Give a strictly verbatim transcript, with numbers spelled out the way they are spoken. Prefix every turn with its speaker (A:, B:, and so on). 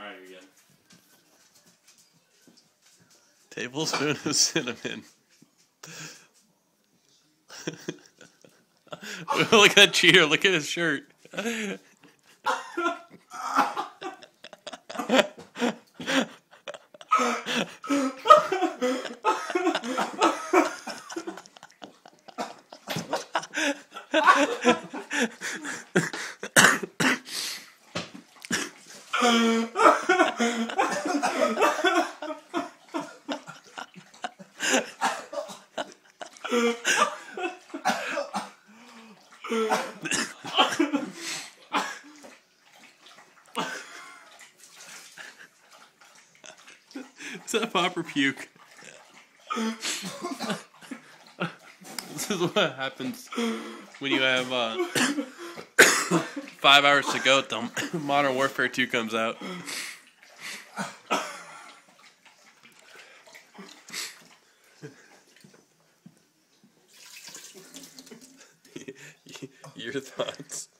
A: Alright, you're good.
B: Tablespoon of cinnamon. Look at that cheater. Look at his shirt. Is that pop or puke? This is what happens when you have uh, five hours to go till Modern Warfare two comes out. Your thoughts?